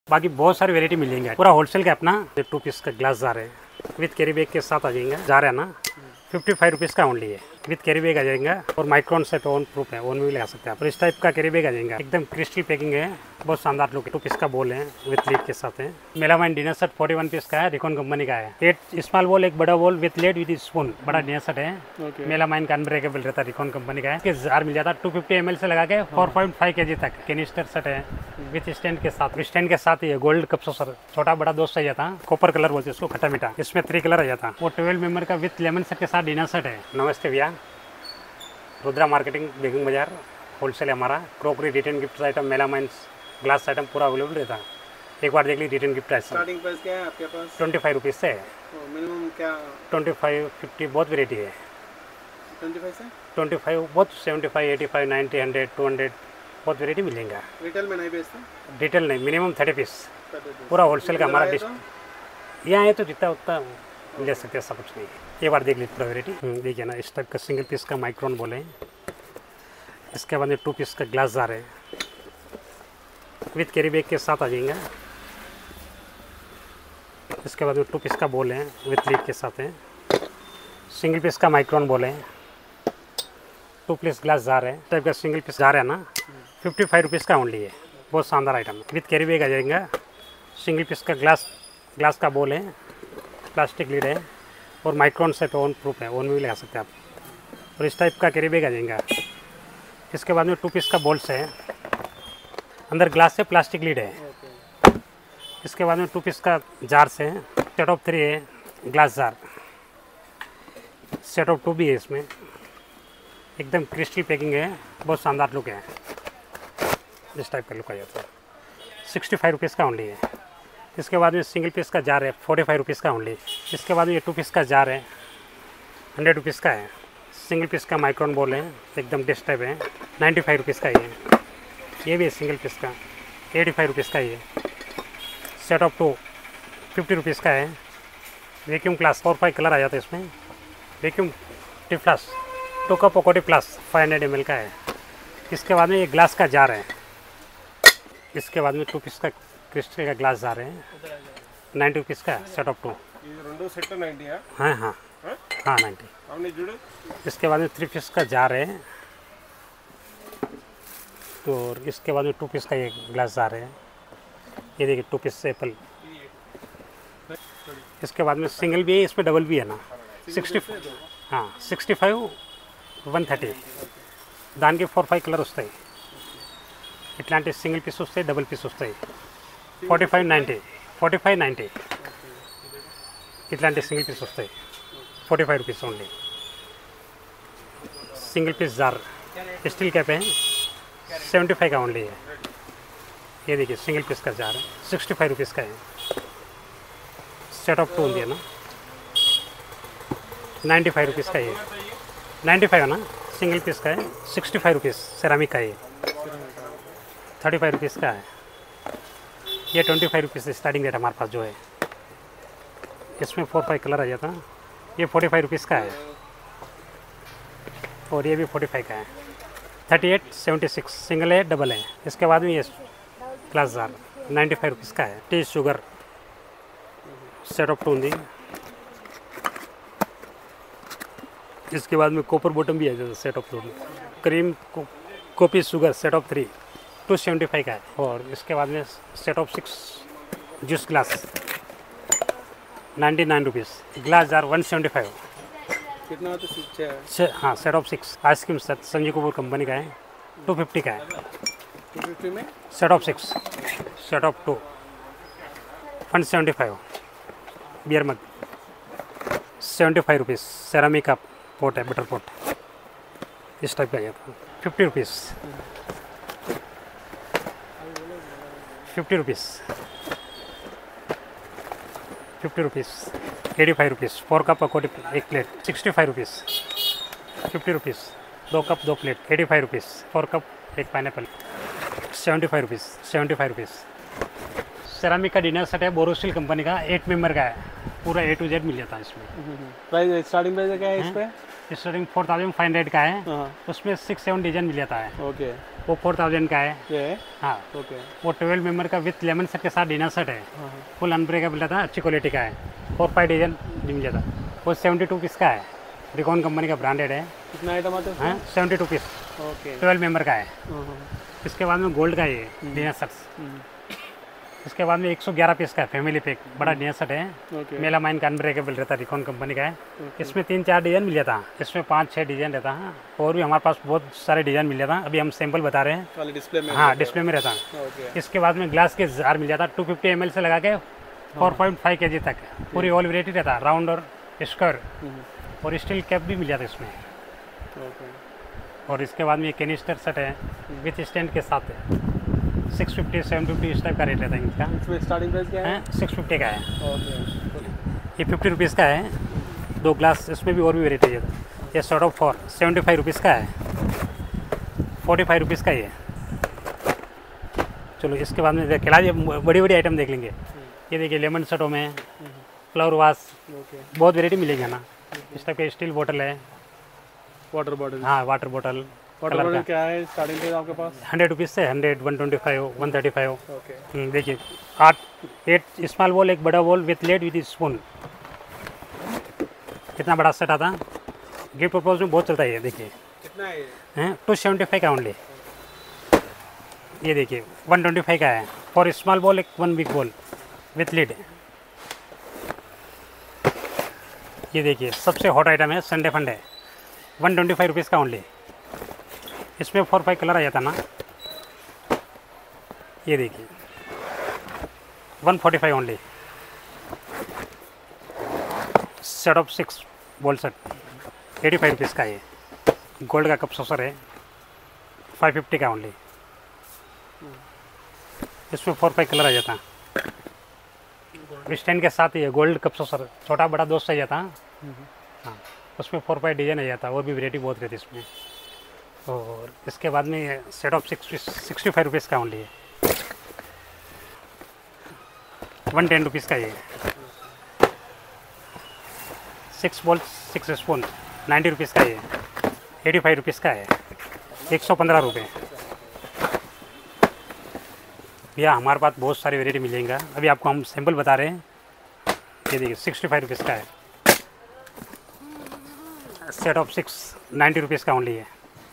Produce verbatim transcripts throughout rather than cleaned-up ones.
बाकी बहुत सारी वेरायटी मिल जाएंगे, पूरा होलसेल का अपना। टू पीस का ग्लास जार है विथ कैरी बैग के साथ आ जाएंगे। जार है ना फिफ्टी फाइव रुपीज़ का ओनली है, विथ कैरी बैग आ जाएगा और माइक्रोन सेट ओन प्रूफ है, ओन भी लगा सकते हैं आप। इस टाइप का कैरी बैग आ जाएगा, एकदम क्रिस्टल पैकिंग है, बहुत शानदार लुक है। टू पीस का बोल है विथ लीड के साथ है। Melamine dinner set forty one piece का है, रिकॉन कंपनी का है। एट स्मॉल बोल, एक बड़ा bowl with lid with spoon, बड़ा डिनर सेट है। मेलामाइन का अनब्रेकेबल रहता है, रिकॉन कंपनी का है। जार मिल जाता है टू फिफ्टी एम एल से लगा के four point five K G तक। कैनिस्टर सेट है विथ स्टैंड के साथ, स्टैंड के साथ ये गोल्ड कप सर छोटा बड़ा दोस्त आ जाता, कॉपर कलर बोलते उसको, खट्टा मीठा। इसमें थ्री कलर आ जाता। वो ट्वेल्व मेंबर का विथ लेमन सेट के साथ डिनर सेट है। नमस्ते भैया, रुद्रा मार्केटिंग बेगम बाजार होलसेल है हमारा। Crockery return gift item, melamines glass item पूरा अवेलेबल रहता है। एक बार देख ली return gift price. Starting price क्या है आपके पास? ट्वेंटी फाइव रुपीज़ से मिनिमम क्या? ट्वेंटी फाइव फिफ्टी बहुत वेराइटी है। ट्वेंटी फाइव से ट्वेंटी फाइव बहुत, seventy five eighty five ninety hundred two hundred बहुत वेराइटी मिलेगा। रिटेल में नहीं बेचते? डिटेल नहीं, मिनिमम थर्टी पीस पूरा होलसेल का हमारा डिश। यहाँ है तो जितना उतना ले सकते हैं, सब कुछ नहीं। ये बार देख लीजिए पूरा वेराइटी। देखिए ना, इस टाइप का सिंगल पीस का माइक्रोन बोले। इसके बाद में टू पीस का ग्लास जार है विथ कैरी बैग के साथ आ जाएगा। इसके बाद में टू पीस का बोल है विथ लीड के साथ है। सिंगल पीस का माइक्रोन बोल है, टू पीस ग्लास जार है। टाइप का सिंगल पीस जार है ना, फिफ्टी फाइव रुपीज़ का ओनली है, बहुत शानदार आइटम है। विथ कैरी बैग आ जाएगा। सिंगल पीस का ग्लास ग्लास का बोल है, प्लास्टिक लीड है और माइक्रोन सेट ओन प्रूफ है, ओन भी लगा सकते हैं आप। और इस टाइप का कैरी बैग आ जाएगा। इसके बाद में टू पीस का बोल्स है, अंदर ग्लास से प्लास्टिक लीड है। इसके बाद में टू पीस का जार से सेट ऑफ थ्री है, glass jar. Set of two भी है इसमें, एकदम क्रिस्टल पैकिंग है, बहुत शानदार लुक है। इस टाइप का लुक आ जाता है। सिक्सटी फाइव रुपीज़ का ओनली है। इसके बाद में सिंगल पीस का जार है, फोर्टी फाइव रुपीज़ का ओनली। इसके बाद में ये टू पीस का जार है, हंड्रेड रुपीज़ का है। सिंगल पीस का माइक्रोन बोल है, एकदम डिश टाइप है, नाइन्टी फाइव रुपीज़ का ये ये भी है। सिंगल पीस का एटी फाइव रुपीज़ का ये। Set of two fifty rupees का है। Vacuum class four five colour आ जाता है इसमें। वैक्यूम टी प्लस टू का पोकोटी plus five hundred M L का है। इसके बाद में ये ग्लास का जार है। इसके बाद में टू पीस का क्रिस्टल का ग्लास जार है, नाइन्टी रुपीज़ का सेट ऑफ टू। हाँ हाँ हाँ नाइन्टी। इसके बाद में थ्री पीस का जार है और इसके बाद में टू पीस का ये ग्लास जार है। ये देखिए टू पीस एप्पल। इसके बाद में सिंगल भी है, इसमें डबल भी है ना। सिक्सटी हाँ सिक्सटी फाइव वन थर्टी దానికి ఫోర్ ఫైవ్ కలర్ వస్తాయి. ఇట్లాంటి సింగిల్ పీస్ వస్తాయి, డబుల్ పీస్ వస్తాయి. Forty five ninety forty five ninety ఇట్లాంటి సింగిల్ పీస్ వస్తాయి. Forty five rupees only. Single piece jar steel cap है, सेवेंटी फाइव का ओनली है। ये देखिए सिंगल पीस का जार है, सिक्सटी फाइव रुपीज़ का है। सेट ऑफ टू है ना, नाइन्टी फाइव रुपीज़ का ये, नाइन्टी फाइव है ना, सिंगल पीस का है, सिक्सटी फाइव रुपीज़ सेरामिक का ये, थर्टी फाइव रुपीज़ का है। ये twenty five rupees starting rate हमारे पास जो है। इसमें फोर फाइव कलर आ जाता है। ये फोर्टी फाइव रुपीज़ का है और ये भी फोर्टी फाइव का है। Thirty eight seventy six single है, डबल है। इसके बाद में ये glass jar ninety five rupees का है। Tea sugar set of two दी। इसके बाद में कॉपर बॉटम भी है जैसे सेट ऑफ टू। क्रीम को, coffee sugar set of three two seventy five का है। और इसके बाद में set of six juice glass ninety nine rupees. Glass jar one seventy five. कितना होता है? हाँ set of six ice cream set Sanjeev Kapoor company का है, टू फिफ्टी का है। टू फिफ्टी में set of six, set of two one seventy five. Beer mug seventy five rupees. Ceramic का पोट है, बटर पोट इस टाइप का है, fifty rupees. Fifty rupees fifty rupees. Eighty five rupees. Four cup pakodi एक plate, sixty five rupees. Fifty rupees. दो cup दो plate, eighty five rupees. Four cup एक pineapple, seventy five rupees. Seventy five rupees. Ceramic का dinner set है, Borosil company का, eight member का है। पूरा ए टू जेड मिल जाता है इसमें। प्राइस स्टार्टिंग प्राइस क्या है इस पे? Starting four thousand five hundred का है। उसमें सिक्स सेवन डिजाइन मिल जाता है। ओके। वो फोर थाउजेंड का है। ये है हाँ, ओके। वो ट्वेल्व मेंबर का विथ लेमन सेट के साथ डिनर सेट है। हाँ हाँ फुल अनब्रेकेबल रहता है, अच्छी क्वालिटी का है। फोर फाइव डिजाइन मिल जाता। वो सेवेंटी टू पीस का है, रिकॉन कंपनी का ब्रांडेड है। कितना आइटम आता है हाँ, seventy two piece, okay. Twelve member का है। हाँ हाँ इसके बाद में गोल्ड का ये डिनर सेट्स। हम्म, इसके बाद में एक सौ ग्यारह पीस का है, फैमिली पैक बड़ा डिनर सेट है। ओके मेला माइन का अनब्रेकेबल रहता है, रिकॉन कंपनी का है। ओके। इसमें तीन चार डिज़ाइन मिल जाता है, इसमें पाँच छः डिज़ाइन रहता है। और भी हमारे पास बहुत सारे डिज़ाइन मिल जाता है, अभी हम सैंपल बता रहे हैं। खाली डिस्प्ले में हाँ, डिस्प्ले में रहता है। ओके। इसके बाद में ग्लास के जार मिल जाता है, टू फिफ्टी एम एल से लगा के four point five K G तक पूरी ऑल वेराइटी रहता है, राउंड और स्क्वायर। हम्म, और स्टील कैप भी मिल जाता है इसमें। ओके। और इसके बाद में ये कैनिस्टर सेट है विथ स्टैंड के साथ है, सिक्स फिफ्टी सेवन फिफ्टी इस टाइप का रेट रहता है इनका। इसमें स्टार्टिंग प्राइस क्या है? है सिक्स फिफ्टी का है। ओके। ये फिफ्टी रुपीज़ का है, दो ग्लास। इसमें भी और भी वेराइटी है। ये sort of four seventy five rupees का है, फोर्टी फाइव रुपीज़ का ये। चलो इसके बाद में देख खिला बड़ी बड़ी आइटम देख लेंगे। ये देखिए लेमन सेटों में फ्लावर वाश, ओके। बहुत वेराइटी मिलेगी ना। इस टाइप का स्टील बोतल है। Water bottle. हाँ, वाटर बोतल वाटर कलर बॉटल का क्या है स्टार्टिंग प्राइस आपके पास? हंड्रेड रुपीज़ से hundred, one twenty five, one thirty five. Okay. देखिए आठ एट स्मॉल बोल, एक बड़ा bowl with lid with spoon. कितना बड़ा सेट आता, गिफ्ट पर्पज में बहुत चलता है ये। देखिए कितना है ये? हैं टू सेवेंटी फाइव का ओनली। ये देखिए वन ट्वेंटी फाइव का है, फॉर स्मॉल बॉल एक one big bowl with lid. ये देखिए सबसे हॉट आइटम है Sunday funday, one twenty five rupees का ओनली। इसमें फोर फाइव कलर आ जाता ना। ये देखिए one forty five only. Set of six bowl set eighty five rupees का। ये गोल्ड का कप सॉसर है, फाइव फिफ्टी का ओनली। इसमें फोर फाइव कलर आ जाता है, स्टैंड के साथ ही है। गोल्ड कप सॉसर छोटा बड़ा दोस्त आ जाता है। हाँ, उसमें फोर फाइव डिजाइन आ जाता है, और भी वेराइटी बहुत रहती है इसमें। और इसके बाद में set of six sixty five rupees का ओनली है, वन टेन रुपीज़ का ये। Six bowl six spoon ninety rupees का ये, एटी फाइव रुपीज़ का है, एक सौ पंद्रह रुपये। भैया हमारे पास बहुत सारी वेराइटी मिलेंगे, अभी आपको हम सैंपल बता रहे हैं। ये देखिए सिक्सटी फाइव रुपीज़ का है, set of six ninety rupees का ओनली है।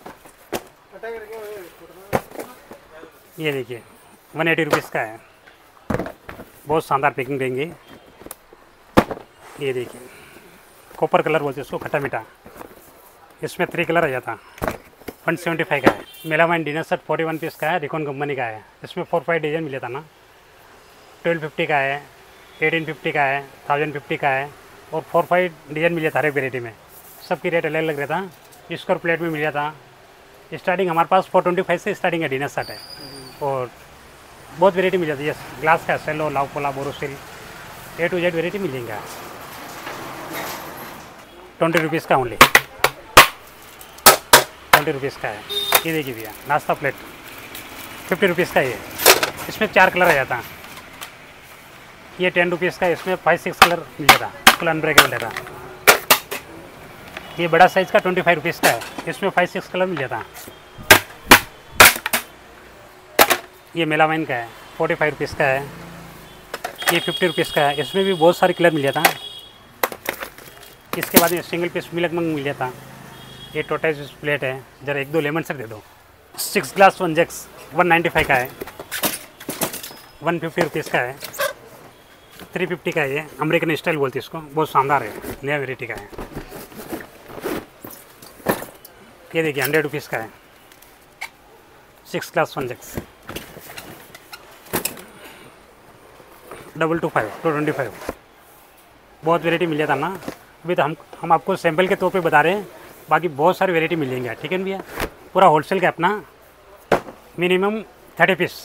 ये देखिए वन एटी रुपीज़ का है, बहुत शानदार पैकिंग देंगे। ये देखिए कॉपर कलर बोलते हैं इसको, खट्टा मीठा। इसमें थ्री कलर आ जाता, वन सेवेंटी फाइव का है। Melamine dinner set forty one piece का है, रिकॉन कंपनी का है। इसमें फोर फाइव डिजाइन मिले था ना। ट्वेल्व फिफ्टी का है, एटीन फिफ्टी का है, थाउजेंड फिफ्टी का है, और फोर फाइव डिजाइन मिले था हर एक वेराइटी में। सबकी रेट अलग अलग रहता। स्क्वायर प्लेट में मिल जाता। स्टार्टिंग हमारे पास फोर ट्वेंटी फाइव से स्टार्टिंग का डिनर सेट है, और बहुत वेराइटी मिल जाती है। ग्लास का Cello, La Opala, Borosil, A to Z variety मिल जाएंगे। ट्वेंटी रुपीज़ का ओनली, ट्वेंटी रुपीज़ का है। ये देखिए भैया नाश्ता प्लेट फिफ्टी रुपीज़ का ये। इसमें चार कलर आ जाता है। ये टेन रुपीज़ का है, इसमें फाइव सिक्स कलर मिल जाता, फुल अनब्रेकेबल रहता। ये बड़ा साइज़ का ट्वेंटी फाइव रुपीज़ का है, इसमें फाइव सिक्स कलर मिल जाता। ये मेलामाइन का है, फोर्टी फाइव रुपीज़ का है। ये फिफ्टी रुपीज़ का है, इसमें भी बहुत सारे कलर मिल जाता। इसके बाद ये सिंगल पीस मिल्क मंग मिल जाता। ये टोटाइज प्लेट है, जरा एक दो लेमन सेट दे दो। Six glass one jugs one ninety five का है, वन फिफ्टी रुपीज़ का है, थ्री फिफ्टी का है। ये अमेरिकन स्टाइल बोलते हैं इसको, बहुत शानदार है, नया वेराइटी का है। ये देखिए हंड्रेड रुपीज़ का है, six glass one jugs, double two five two twenty five. बहुत वेराइटी मिल जाता ना। अभी तो हम हम आपको सैंपल के तौर पे बता रहे हैं, बाकी बहुत सारी वेराइटी मिल जाएंगे। ठीक है भैया, पूरा होलसेल का अपना मिनिमम थर्टी पीस